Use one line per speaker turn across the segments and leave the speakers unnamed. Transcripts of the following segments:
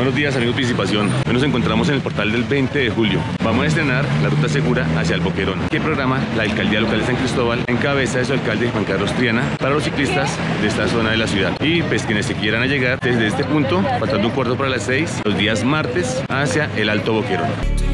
Buenos días, amigos de Participación. Hoy nos encontramos en el portal del 20 de julio. Vamos a estrenar la ruta segura hacia el Boquerón, que programa la Alcaldía Local de San Cristóbal en cabeza de su alcalde Juan Carlos Triana para los ciclistas de esta zona de la ciudad. Y pues quienes se quieran llegar desde este punto, faltando un cuarto para las 6, los días martes hacia el Alto Boquerón.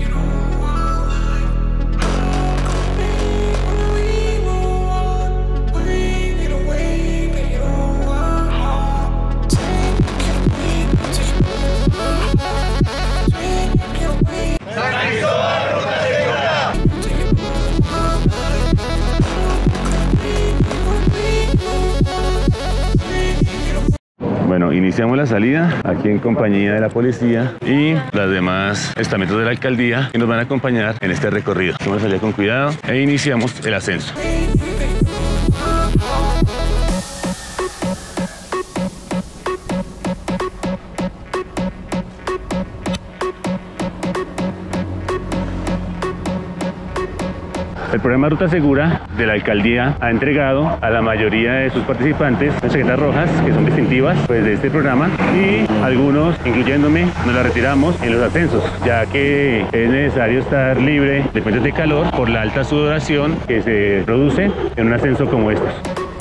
Bueno, iniciamos la salida aquí en compañía de la policía y las demás estamentos de la alcaldía que nos van a acompañar en este recorrido. Vamos a salir con cuidado e iniciamos el ascenso. El programa Ruta Segura de la alcaldía ha entregado a la mayoría de sus participantes unas chaquetas rojas que son distintivas pues, de este programa, y algunos, incluyéndome, nos las retiramos en los ascensos, ya que es necesario estar libre de fuentes de calor por la alta sudoración que se produce en un ascenso como estos.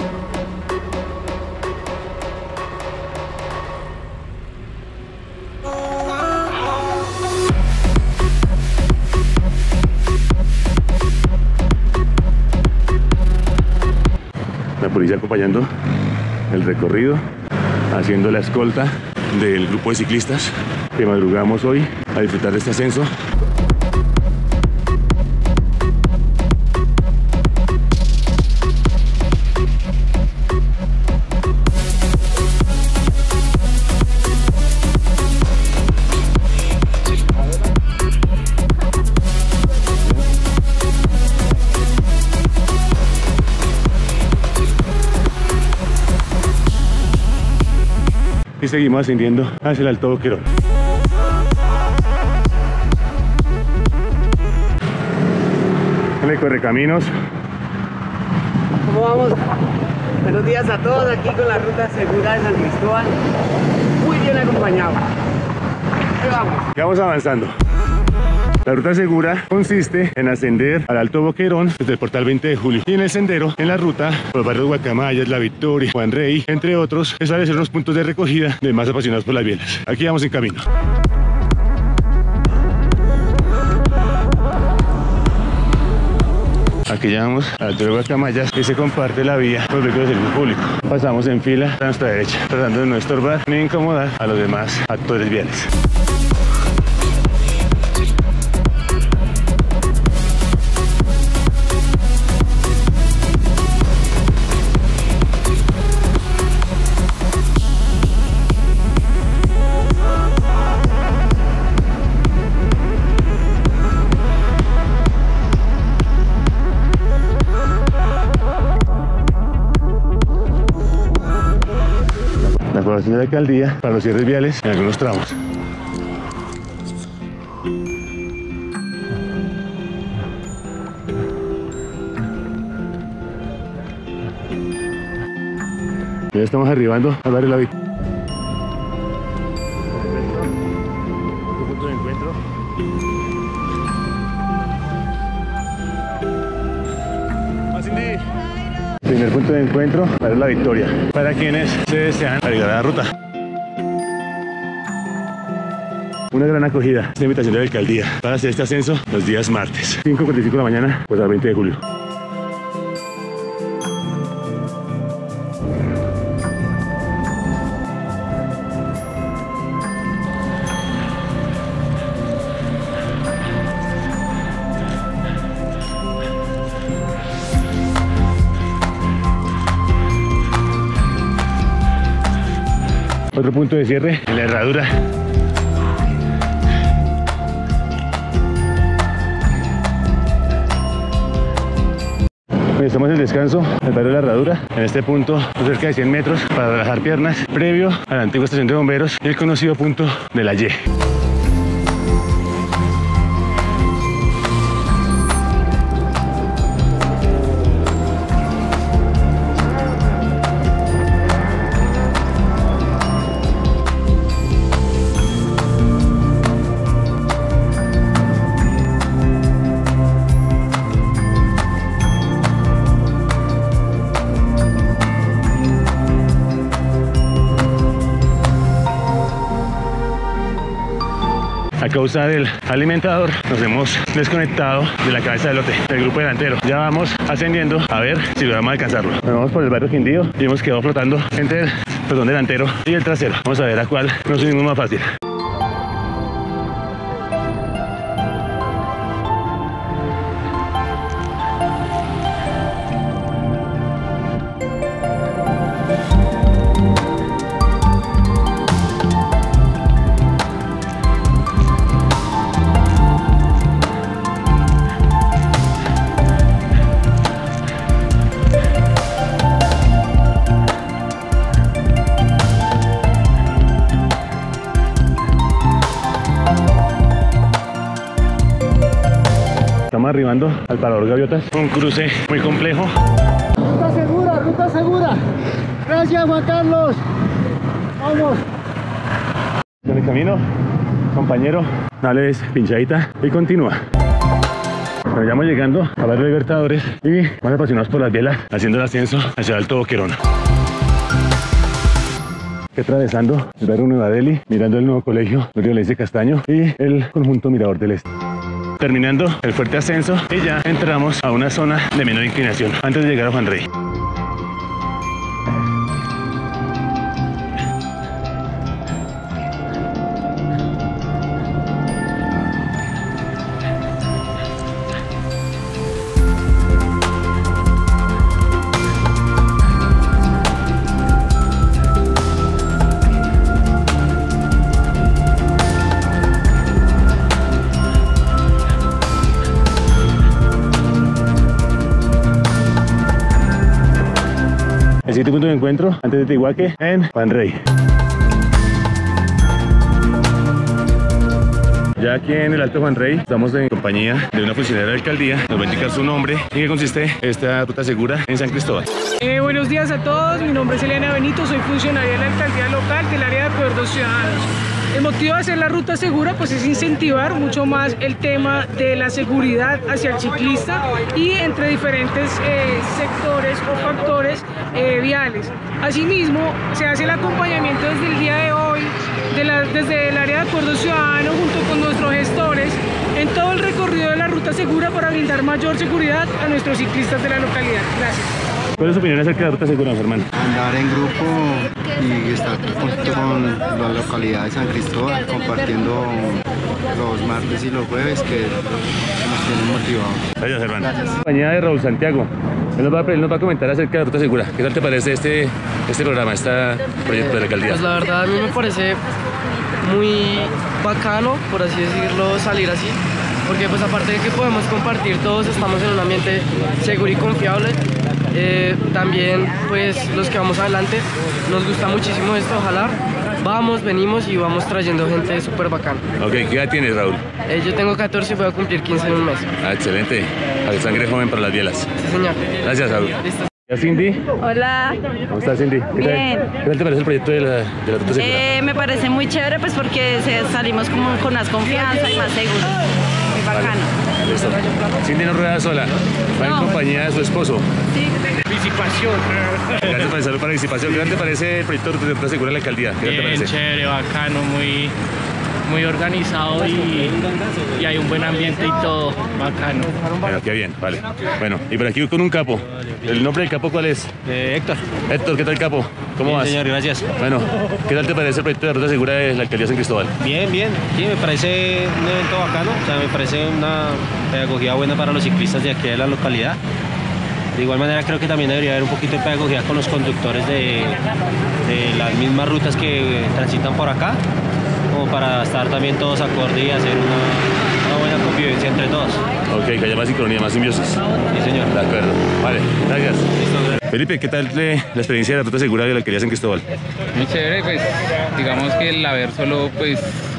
La policía acompañando el recorrido, haciendo la escolta del grupo de ciclistas que madrugamos hoy a disfrutar de este ascenso. Y seguimos ascendiendo hacia el Alto Boquerón. En el Correcaminos.
¿Cómo vamos? Buenos días a todos, aquí con la ruta segura de San Cristóbal. Muy bien acompañado. Ahí vamos.
Ya vamos avanzando. La ruta segura consiste en ascender al Alto Boquerón desde el portal 20 de julio y en el sendero, en la ruta por los barrios Guacamayas, La Victoria, Juan Rey, entre otros, establecer unos puntos de recogida de más apasionados por las bielas. Aquí vamos en camino. Aquí llegamos al Alto de Guacamayas, que se comparte la vía por vehículos de servicio público. Pasamos en fila a nuestra derecha, tratando de no estorbar ni incomodar a los demás actores viales. La aprobación de la alcaldía para los cierres viales en algunos tramos. Ya estamos arribando al barrio La Victoria. Punto de encuentro. Primer punto de encuentro para La Victoria, para quienes se desean agregar a la ruta. Una gran acogida, esta invitación de la alcaldía para hacer este ascenso los días martes, 5:45 de la mañana, pues al 20 de julio. Otro punto de cierre en la herradura. Estamos en el descanso del barrio de la Herradura, en este punto cerca de 100 metros para relajar piernas, previo a la antigua estación de bomberos y el conocido punto de la Y. causa del alimentador nos hemos desconectado de la cabeza del lote, del grupo delantero. Ya vamos ascendiendo a ver si logramos alcanzarlo. Nos vamos por el barrio Quindío y hemos quedado flotando entre el pelotón delantero y el trasero. Vamos a ver a cuál nos unimos más fácil. Estamos arribando al Parador Gaviotas, un cruce muy complejo.
Ruta segura, ruta segura. Gracias, Juan Carlos. Vamos.
En el camino, compañero, dale pinchadita y continúa. Pero ya vamos llegando a Barrio Libertadores y vamos apasionados por las bielas, haciendo el ascenso hacia el Alto Boquerón. Atravesando el barrio Nueva Delhi, mirando el nuevo colegio Río Leice Castaño y el conjunto Mirador del Este. Terminando el fuerte ascenso y ya entramos a una zona de menor inclinación antes de llegar a Juan Rey. El siguiente punto de encuentro antes de Tihuaque en Juan Rey. Ya aquí en el Alto Juan Rey estamos en compañía de una funcionaria de la alcaldía. Nos va a indicar su nombre y en qué consiste esta ruta segura en San Cristóbal.
Buenos días a todos, mi nombre es Elena Benito, soy funcionaria de la alcaldía local del área de acuerdos ciudadanos. El motivo de hacer la ruta segura pues es incentivar mucho más el tema de la seguridad hacia el ciclista y entre diferentes sectores o factores viales. Asimismo, se hace el acompañamiento desde el día de hoy, desde el área de acuerdos ciudadanos junto con nuestros gestores en todo el recorrido de la ruta segura para brindar mayor seguridad a nuestros ciclistas de la localidad. Gracias.
¿Cuál es su opinión acerca de la ruta segura, Germán?
Andar en grupo y estar junto con la localidad de San Cristóbal compartiendo los martes y los jueves que nos tienen motivados.
Gracias, Germán. Gracias. Compañía de Raúl Santiago. Él nos va a comentar acerca de la ruta segura. ¿Qué tal te parece este programa, este proyecto de la alcaldía?
Pues la verdad a mí me parece muy bacano, por así decirlo, salir así. Porque pues aparte de que podemos compartir, todos estamos en un ambiente seguro y confiable. También pues los que vamos adelante nos gusta muchísimo esto, ojalá vamos, venimos y vamos trayendo gente súper bacana.
Ok, ¿qué edad tienes, Raúl?
Yo tengo 14 y voy a cumplir 15 en un mes.
Ah, excelente, a sangre joven para las bielas.
Sí, señor.
Gracias, Raúl.
Listo.
Cindy.
Hola.
¿Cómo estás, Cindy?
Bien.
¿Qué tal te parece el proyecto de la ruta segura?
Me parece muy chévere pues porque salimos como con más confianza y más seguros. Muy bacano.
Vale, listo. Cindy no rueda sola, va en compañía de su esposo.
Sí.
Participación.
Gracias por esa participación. ¿Qué tal te parece el proyecto de ruta segura de la alcaldía? ¿Qué tal te
Bien,
parece?
chévere, bacano, muy organizado y hay un buen ambiente y todo, bacano.
Bueno, qué bien, vale. Bueno, y por aquí con un capo. ¿El nombre del capo cuál es?
Héctor.
Héctor, ¿qué tal, capo? ¿Cómo vas?
Señor, gracias.
Bueno, ¿qué tal te parece el proyecto de ruta segura de la alcaldía de San Cristóbal?
Bien, bien. Sí, me parece un evento bacano. O sea, me parece una pedagogía buena para los ciclistas de aquí de la localidad. De igual manera creo que también debería haber un poquito de pedagogía con los conductores de las mismas rutas que transitan por acá, como para estar también todos acorde y hacer una buena convivencia entre todos.
Ok, que haya más sincronía, más simbiosis.
Sí, señor.
De acuerdo. Vale, gracias.
Listo.
Felipe, ¿qué tal la experiencia de la ruta segura de la alcaldía de San Cristóbal?
Muy chévere, pues digamos que el haber solo pues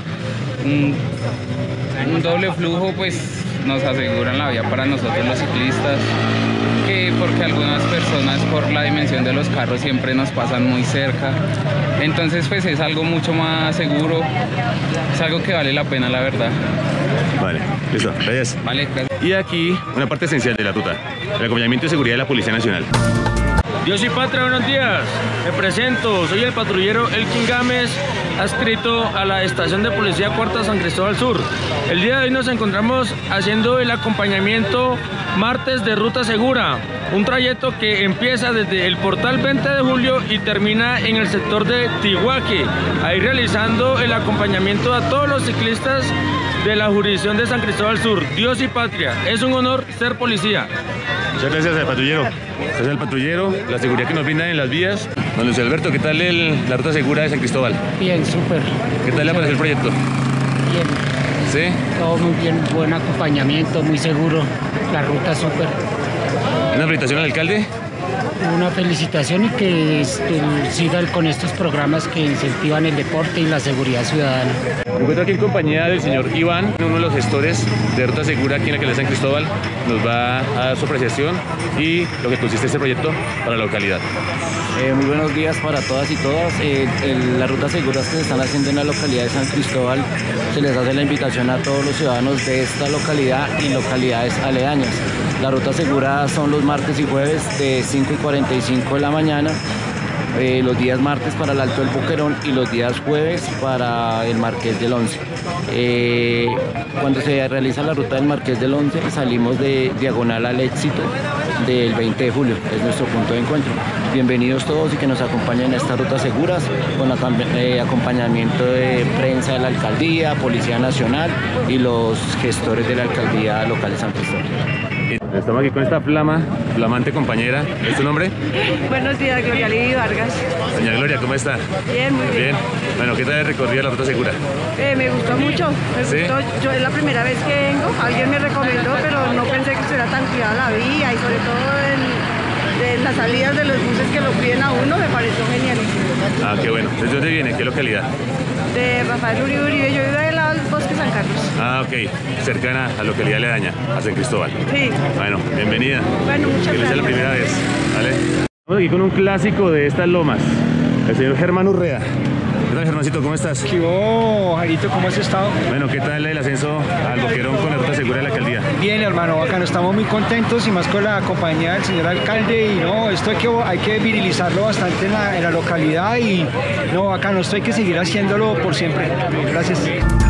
un doble flujo pues nos aseguran la vía para nosotros los ciclistas, que porque algunas personas por la dimensión de los carros siempre nos pasan muy cerca, entonces pues es algo mucho más seguro, es algo que vale la pena, la verdad.
Vale, listo, gracias.
Vale, gracias.
Y aquí una parte esencial de la ruta, el acompañamiento de seguridad de la Policía Nacional.
Dios y patria, buenos días. Me presento, soy el patrullero Elkin Gámez, adscrito a la estación de policía Cuarta San Cristóbal Sur. El día de hoy nos encontramos haciendo el acompañamiento martes de Ruta Segura, un trayecto que empieza desde el portal 20 de julio y termina en el sector de Tiguaque, ahí realizando el acompañamiento a todos los ciclistas de la jurisdicción de San Cristóbal Sur. Dios y patria, es un honor ser policía.
Muchas gracias al patrullero. Gracias al patrullero, la seguridad que nos brindan en las vías. Don Luis Alberto, ¿qué tal la ruta segura de San Cristóbal?
Bien, súper.
¿Qué tal le pareció el proyecto?
Bien.
¿Sí?
Todo muy bien, buen acompañamiento, muy seguro. La ruta súper.
¿Una felicitación al alcalde?
Una felicitación y que sigan con estos programas que incentivan el deporte y la seguridad ciudadana.
Me encuentro aquí en compañía del señor Iván, uno de los gestores de Ruta Segura aquí en la alcaldía de San Cristóbal. Nos va a dar su apreciación y lo que consiste este proyecto para la localidad.
Muy buenos días para todas y todas. Las rutas seguras que se están haciendo en la localidad de San Cristóbal, se les hace la invitación a todos los ciudadanos de esta localidad y localidades aledañas. La ruta segura son los martes y jueves de 5:45 de la mañana, los días martes para el Alto del Boquerón y los días jueves para el Marqués del Once. Cuando se realiza la ruta del Marqués del Once, salimos de Diagonal al Éxito del 20 de julio, es nuestro punto de encuentro. Bienvenidos todos y que nos acompañen a estas rutas seguras con acompañamiento de prensa de la alcaldía, Policía Nacional y los gestores de la alcaldía local de San Cristóbal.
Estamos aquí con esta flamante compañera. ¿Es tu nombre?
Buenos días, Gloria Lidia Vargas.
Doña Gloria, ¿cómo está?
Bien, muy bien.
Bueno, ¿qué tal el recorrido de la ruta segura?
Me gustó mucho.
¿Sí?
Yo es la primera vez que vengo. Alguien me recomendó, pero no pensé que estuviera tan cuidada la vía y sobre todo en las salidas de los buses que lo piden a uno, me pareció genialísimo.
Ah, qué bueno. ¿Desde dónde viene? ¿Qué localidad?
De Rafael Uribe. Yo vivo del lado del Bosque San Carlos.
Ah, ok. Cercana a la localidad aledaña, a San Cristóbal.
Sí.
Bueno, bienvenida.
Bueno, muchas gracias.
Que no sea la primera vez. ¿Vale? Estamos aquí con un clásico de estas lomas, el señor Germán Urrea. ¿Qué tal, Germancito? ¿Cómo estás?
¿Qué hubo, Jarito? ¿Cómo has estado?
Bueno, ¿qué tal el ascenso al Boquerón con la ruta segura de la alcaldía?
Bien, hermano, bacano. Estamos muy contentos y más con la compañía del señor alcalde. Y no, esto hay que virilizarlo bastante en la localidad. Y no, bacano, esto hay que seguir haciéndolo por siempre. Gracias.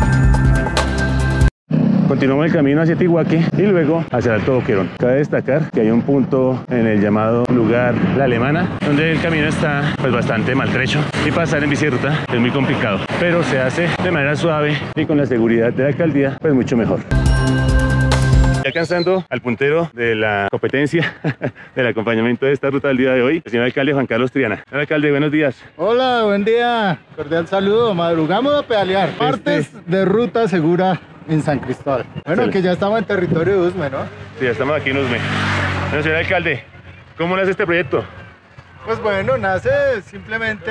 Continuamos el camino hacia Tiguaque y luego hacia el Alto Boquerón. Cabe destacar que hay un punto en el llamado lugar La Alemana, donde el camino está pues bastante maltrecho y pasar en bicicleta es muy complicado, pero se hace de manera suave y con la seguridad de la alcaldía pues mucho mejor. Ya alcanzando al puntero de la competencia del acompañamiento de esta ruta del día de hoy, el señor alcalde Juan Carlos Triana. Señor alcalde, buenos días.
Hola, buen día. Cordial saludo. Madrugamos a pedalear. Partes de ruta segura en San Cristóbal. Bueno, que ya estamos en territorio de Usme, ¿no?
Sí, ya estamos aquí en Usme. Bueno, señor alcalde, ¿cómo nace este proyecto?
Pues bueno, nace simplemente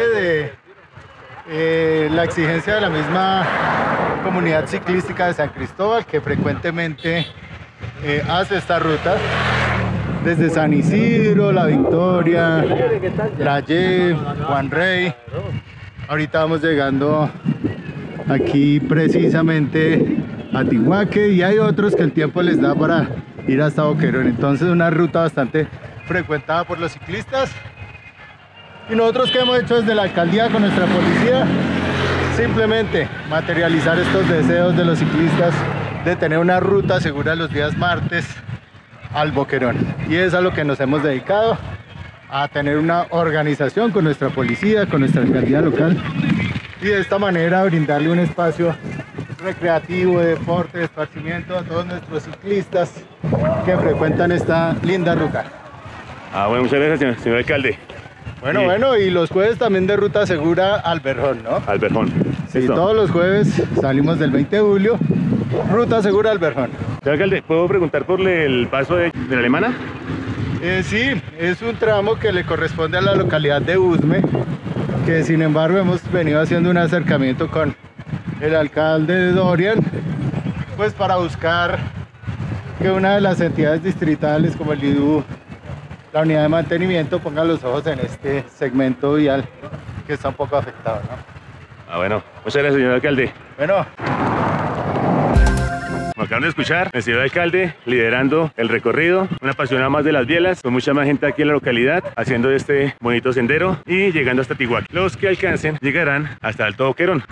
de la exigencia de la misma comunidad ciclística de San Cristóbal, que frecuentemente hace esta ruta desde San Isidro, La Victoria, La Ye, Juan Rey. Ahorita vamos llegando aquí precisamente a Tiguaque y hay otros que el tiempo les da para ir hasta Boquerón. Entonces una ruta bastante frecuentada por los ciclistas. Y nosotros, ¿qué hemos hecho desde la alcaldía con nuestra policía? Simplemente materializar estos deseos de los ciclistas de tener una ruta segura los días martes al Boquerón. Y es a lo que nos hemos dedicado, a tener una organización con nuestra policía, con nuestra alcaldía local, y de esta manera brindarle un espacio recreativo, de deporte, de esparcimiento a todos nuestros ciclistas que frecuentan esta linda ruta.
Ah, bueno, muchas gracias, señor alcalde.
Bueno, y los jueves también de ruta segura al Berjón, ¿no?
Al Berjón.
Sí, todos los jueves salimos del 20 de julio, ruta segura al Berjón.
Señor alcalde, ¿puedo preguntar por el paso de la Alemana?
Sí, es un tramo que le corresponde a la localidad de Usme, que sin embargo hemos venido haciendo un acercamiento con el alcalde Dorian, pues para buscar que una de las entidades distritales como el IDU, la unidad de mantenimiento, ponga los ojos en este segmento vial que está un poco afectado, ¿no?
Ah, bueno, muchas gracias, señor alcalde.
Bueno,
Acaban de escuchar el señor alcalde liderando el recorrido, una apasionada más de las bielas, con mucha más gente aquí en la localidad, haciendo este bonito sendero y llegando hasta Tiguaquí. Los que alcancen llegarán hasta Alto Boquerón.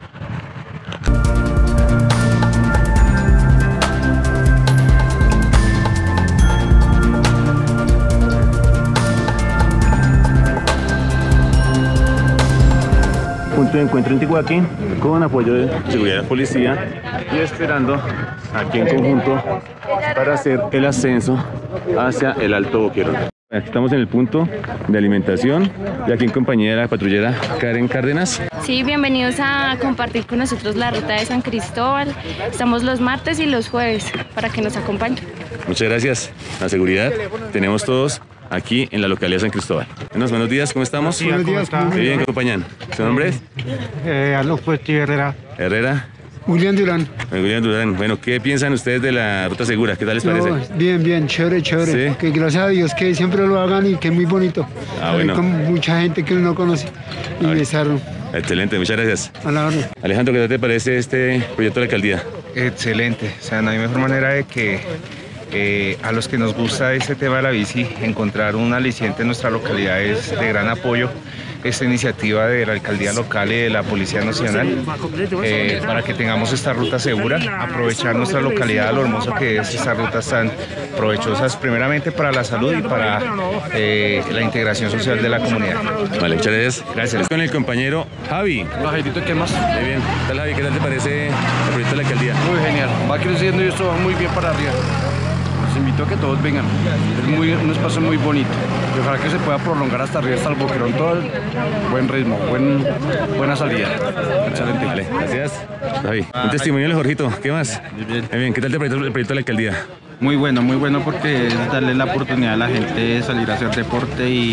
Punto de encuentro en Tiguaquí con apoyo de seguridad de la policía y esperando aquí en conjunto para hacer el ascenso hacia el Alto Boquerón. Aquí estamos en el punto de alimentación y aquí en compañía de la patrullera Karen Cárdenas.
Sí, bienvenidos a compartir con nosotros la ruta de San Cristóbal. Estamos los martes y los jueves para que nos acompañen.
Muchas gracias. La seguridad tenemos todos aquí en la localidad de San Cristóbal. Buenos días, ¿cómo estamos?
Buenos días, ¿cómo
bien, ¿qué acompañan? ¿Su nombre es?
Herrera.
Herrera.
William Durán.
William Durán. Bueno, ¿qué piensan ustedes de la ruta segura? ¿Qué tal les parece?
Bien, chévere.
¿Sí?
Que gracias a Dios que siempre lo hagan y que es muy bonito.
Bueno.
Con mucha gente que no conoce y besaron.
Excelente, muchas gracias.
A la orden.
Alejandro, ¿qué te parece este proyecto de la alcaldía?
Excelente, o sea, no hay mejor manera de que a los que nos gusta este tema de la bici, encontrar un aliciente en nuestra localidad es de gran apoyo. Esta iniciativa de la alcaldía local y de la Policía Nacional para que tengamos esta ruta segura, aprovechar nuestra localidad, lo hermoso que es estas rutas tan provechosas primeramente para la salud y para la integración social de la comunidad.
Vale, muchas gracias. Gracias. Con el compañero Javi.
Hola Jairito, ¿qué más?
Muy bien. ¿Qué tal, Javi? ¿Qué tal te parece el proyecto de la alcaldía?
Muy genial, va creciendo y esto va muy bien para arriba. Los invito a que todos vengan, es un espacio muy bonito y ojalá que se pueda prolongar hasta arriba, hasta el Boquerón, todo el buen ritmo, buena salida. Excelente.
Vale, gracias. Javi, un testimonio de Jorgito, ¿qué más? Muy bien, ¿qué tal te parece el proyecto de la alcaldía?
Muy bueno porque es darle la oportunidad a la gente de salir a hacer deporte y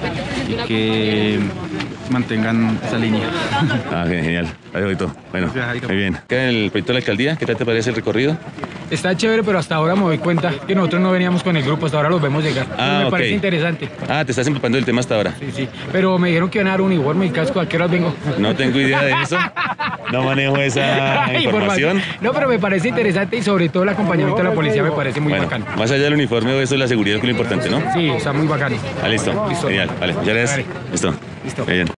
que mantengan esa línea.
Genial. Gracias, bueno, muy bien. ¿Qué el proyecto de la alcaldía? ¿Qué tal te parece el recorrido?
Está chévere, pero hasta ahora me doy cuenta que nosotros no veníamos con el grupo, hasta ahora los vemos llegar. Me parece interesante.
Te estás empapando del tema hasta ahora.
Sí, pero me dijeron que iban a dar uniforme y casco, ¿a qué horas vengo?
No tengo idea de eso, no manejo esa información.
No, pero me parece interesante y sobre todo el acompañamiento de la policía me parece muy bacano.
Más allá del uniforme, eso es la seguridad, que es lo importante, ¿no?
Sí, está muy bacano.
Listo. Genial, vale, muchas gracias. Listo. Muy bien.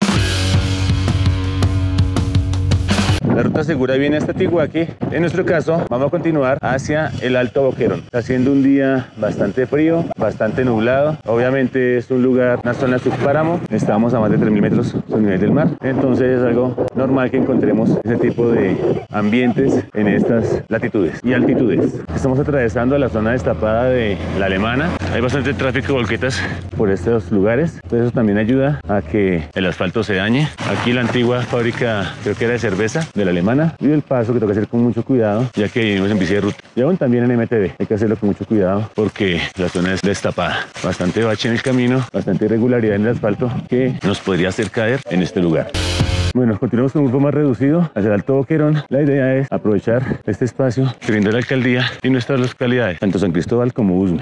La ruta segura viene hasta Tiguaquí. En nuestro caso, vamos a continuar hacia el Alto Boquerón. Está haciendo un día bastante frío, bastante nublado. Obviamente es un lugar, una zona subpáramo. Estamos a más de 3.000 metros sobre el nivel del mar. Entonces es algo normal que encontremos ese tipo de ambientes en estas latitudes y altitudes. Estamos atravesando la zona destapada de la Alemana. Hay bastante tráfico de volquetas por estos lugares. Entonces eso también ayuda a que el asfalto se dañe. Aquí la antigua fábrica, creo que era de cerveza, de la Alemana, y el paso que toca hacer con mucho cuidado, ya que vivimos en bici de ruta. Y aún también en MTB hay que hacerlo con mucho cuidado porque la zona es destapada. Bastante bache en el camino, bastante irregularidad en el asfalto que nos podría hacer caer en este lugar. Bueno, continuamos con un grupo más reducido hacia el Alto Boquerón. La idea es aprovechar este espacio que brinda la alcaldía y nuestras localidades, tanto San Cristóbal como Usme.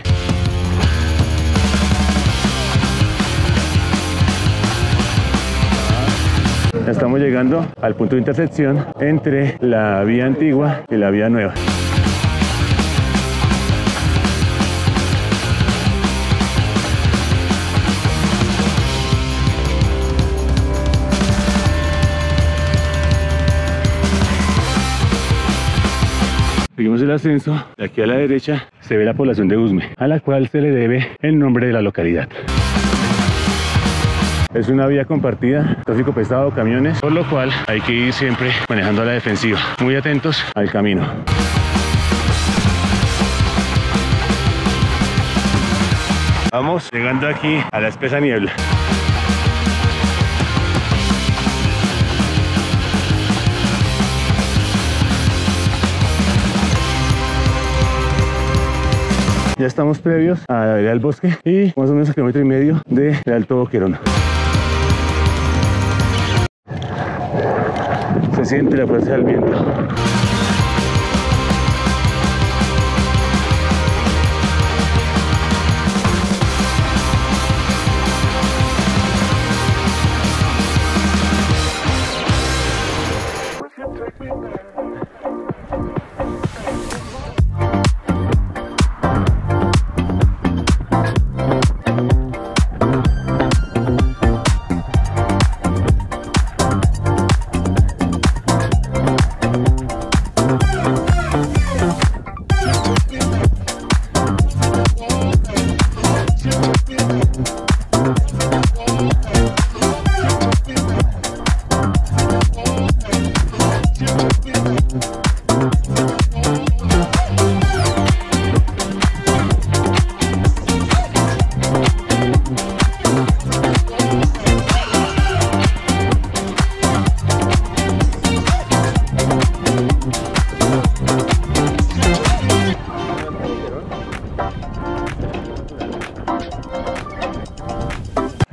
Estamos llegando al punto de intersección entre la vía antigua y la vía nueva. Seguimos el ascenso. De aquí a la derecha se ve la población de Usme, a la cual se le debe el nombre de la localidad. Es una vía compartida, tráfico pesado, camiones, por lo cual hay que ir siempre manejando a la defensiva, muy atentos al camino. Vamos llegando aquí a la espesa niebla. Ya estamos previos a la vereda del bosque y más o menos a 1,5 kilómetros de Alto Boquerón. Se siente la fuerza del viento.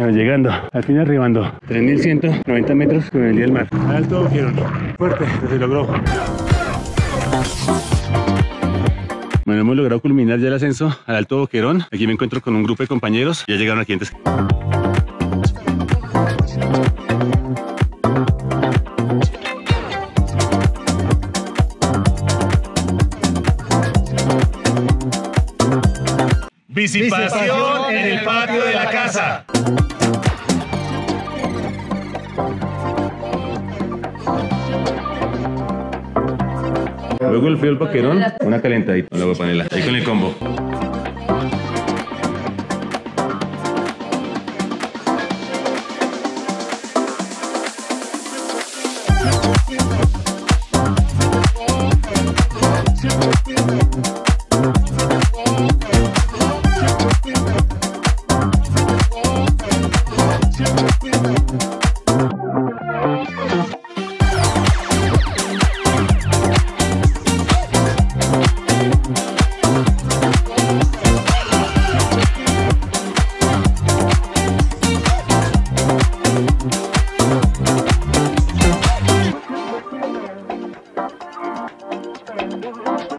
Bueno, llegando, al fin arribando, 3.190 metros con el día del mar. Al Alto Boquerón, fuerte, se logró. Bueno, hemos logrado culminar ya el ascenso al Alto Boquerón. Aquí me encuentro con un grupo de compañeros, ya llegaron aquí antes.
Bicipasión en el patio de la casa.
Luego el frío del Boquerón, una calentadita con la agua panela, ahí con el combo.